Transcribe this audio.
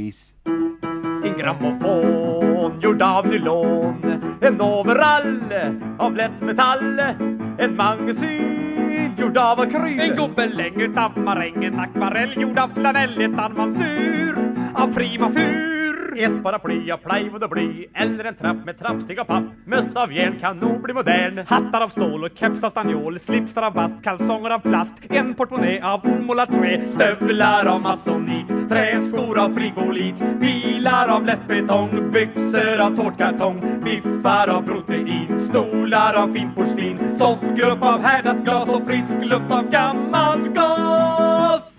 Elvis. En grammofon gjord av nylon, en overall av lätt metall, en magasin gjord av akryl, en gobeläng utav maräng, en akvarell gjord av flanell, ett armansur av prima fur, ett paraply av plywood och bly, eller en trapp med trappsteg och papp, möss av järn kan nog bli modern, hattar av stål och keps av stanniol, slipsar av bast, kalsonger av plast, en portmonnä av omålat trä, stövlar av masonit, träskor av frigolit, bilar av lättbetong, byxor av tårtkartong, biffar av protein, stolar av finporslin, soffgrupp av härdat glas och frisk luft av gammal gas.